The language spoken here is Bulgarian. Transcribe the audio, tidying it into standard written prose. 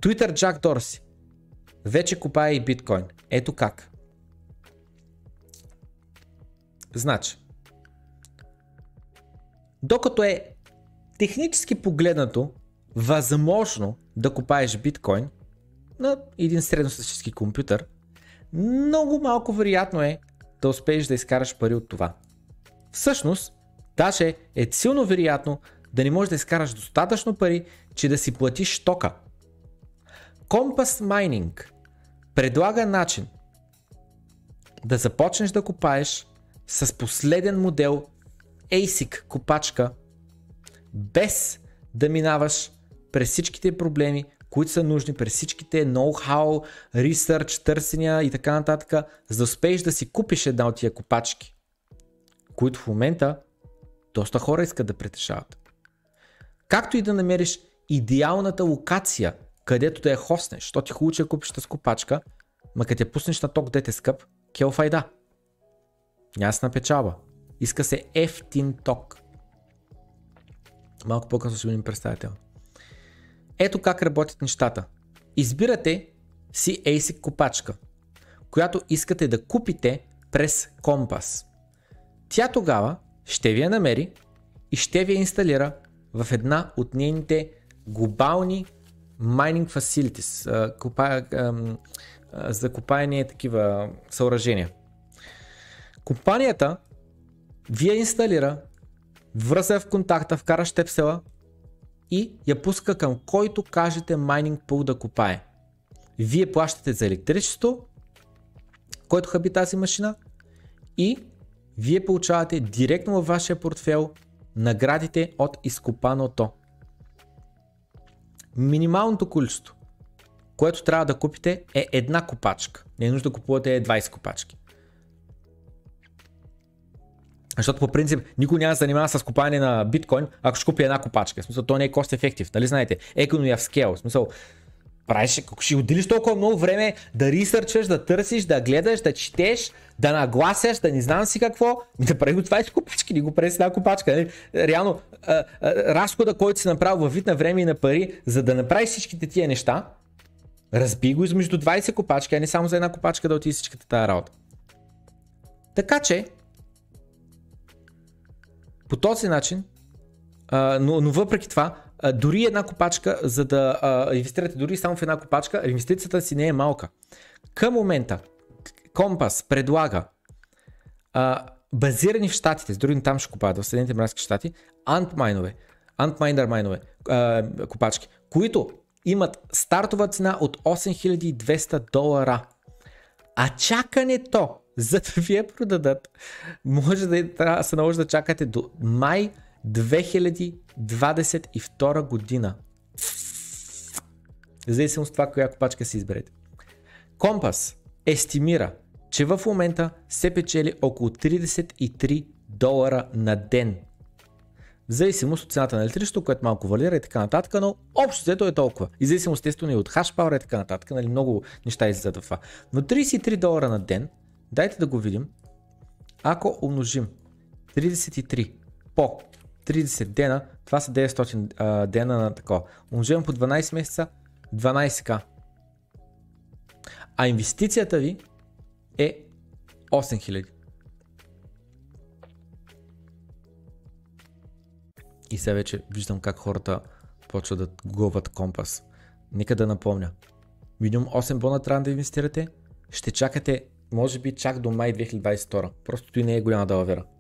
Twitter Джак Дорси вече купае и биткоин. Ето как. Значи, докато е технически погледнато възможно да купаеш биткоин на един средностатистически компютър, много малко вероятно е да успееш да изкараш пари от това. Всъщност, даже е силно вероятно да не можеш да изкараш достатъчно пари, че да си платиш тока. Compass Mining предлага начин да започнеш да купаеш с последен модел ASIC копачка, без да минаваш през всичките проблеми, които са нужни, през всичките ноу-хау, ресърч, търсения и така нататък, за да успееш да си купиш една от тия копачки, които в момента доста хора искат да притежават. Както и да намериш идеалната локация, където да я хоснеш, защото ти хубаво, че я купиш тази копачка, ма като я пуснеш на ток, дете скъп, кел файда. Няма се напечалба. Иска се ефтин ток. Малко по-късно ще бъдем представител. Ето как работят нещата. Избирате си ASIC копачка, която искате да купите през Compass. Тя тогава ще ви я намери и ще ви я инсталира в една от нейните глобални mining facilities, за копаене такива съоръжения. Компанията ви я инсталира, връзва в контакта, вкара щепсела и я пуска към който кажете майнинг пул да копае. Вие плащате за електричество, който хаби тази машина, и вие получавате директно във вашия портфел наградите от изкопаното. Минималното количество, което трябва да купите, е една копачка. Не е нужда да купувате 20 копачки. Защото по принцип никой няма да се занимава с купане на биткоин, ако ще купи една копачка. В смисъл, то не е cost effective, нали знаете? Economy of scale. В смисъл, правиш, ако ще отделиш толкова много време да ресърчеш, да търсиш, да гледаш, да четеш, да нагласяш, да не знам си какво, да прави от 20 копачки, не го прави с една копачка. Нали? Реално, разхода, който си направил във вид на време и на пари, за да направиш всичките тия неща, разби го измежду 20 копачки, а не само за една копачка да отиде всичката тази работа. Така че, по този начин, но въпреки това, дори една копачка, за да инвестирате дори само в една копачка, инвестицията си не е малка. Към момента Compass предлага базирани в щатите, с други там ще купаят, в Съединените американски щати, Antminer майнове, копачки, които имат стартова цена от $8200. А чакането, за да ви я продадат, може да се наложи да чакате до май 2022 година. В зависимост от това, коя копачка си изберете. Compass естимира, че в момента се печели около $33 на ден. В зависимост от цената на електричеството, което малко валира и така нататък, но общо взето е толкова. И зависимост естествено и от хашпауър и така нататък, нали, много неща излизат в това. Но $33 на ден, дайте да го видим, ако умножим 33 по 30 дена, това са 900 дена на такова. Умножим по 12 месеца, 12к. А инвестицията ви е 8000. И сега вече виждам как хората почват да гугълват Compass. Нека да напомня. Минимум 8 бона трябва да инвестирате. Ще чакате, може би, чак до май 2022. Просто той не е голяма далавера.